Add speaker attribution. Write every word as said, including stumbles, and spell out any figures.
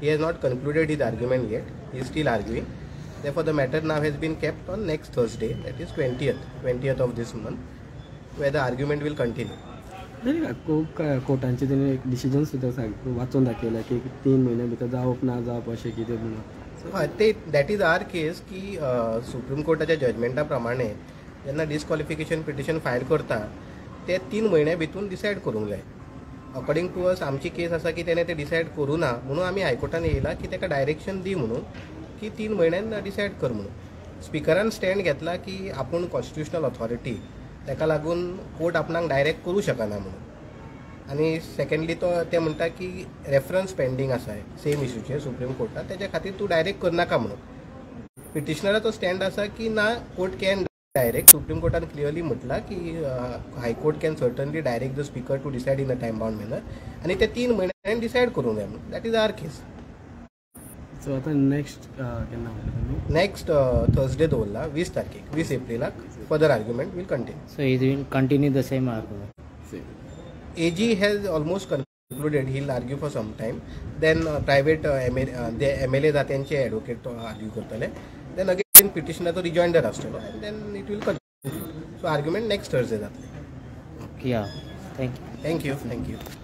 Speaker 1: He has not concluded his argument yet. He is still arguing. Therefore, the matter now has been kept on next Thursday, that is twentieth, twentieth of this month, where the argument will continue.
Speaker 2: नाही का खूप कोर्टांचे त्यांनी एक decision सुद्धा सांग वाचून दाखवलं की तीन महिन्या भितर जावप ना जावप अशें कितें म्हणून.
Speaker 1: हय ते दॅट इज आर केस की सुप्रीम कोर्टाच्या जजमेंटा प्रमाणे जेन्ना डिस्क्वॉलिफिकेशन पिटिशन फायल करता ते तीन म्हयन्या भितून डिसायड करूंक जाय. अकॉर्डिंग टू अस आमची केस आसा की तेणें ते डिसायड करूं ना म्हणून आमी हायकोर्टान येयला की ताका डायरेक्शन दी म्हणून की तीन म्हयन्यान डिसायड कर म्हणून. स्पिकरान स्टँड घेतला की आपूण कॉन्स्टिट्युशनल ऑथॉरिटी ताका लागून कोर्ट आपणाक डायरेक्ट करूं शकना म्हणून. आनी सेकंडली तो ते म्हणटा की रेफरन्स पेंडींग आसा सेम इश्यूचेर सुप्रीम कोर्टात, तेज्या खातीर तूं डायरेक्ट करनाका म्हणून. पिटिशनराचो स्टँड आसा की ना कोर्ट कॅन डायरेक्ट. सुप्रीम कोर्टान क्लियरली म्हटला की high court can certainly direct the speaker to decide in a time bound manner आनी ते तीन म्हयन्यान डिसायड करूंक जाय म्हणून. That is our case.
Speaker 2: So आतां नेक्स्ट केन्ना
Speaker 1: नेक्स्ट थर्सडे दवरला वीस तारखेक वीस एप्रिलाक further argument will continue.
Speaker 3: So it will continue the same argument.
Speaker 1: A G has almost concluded. He'll argue for some time. Then uh, private uh, M L, uh, the M L A जात्यांचे advocate तो argue करतले. Then again petitioner तो rejoinder आसतलो and then it will continue. So argument next Thursday जातले.
Speaker 3: Yeah. Thank you.
Speaker 1: Thank you. Thank you.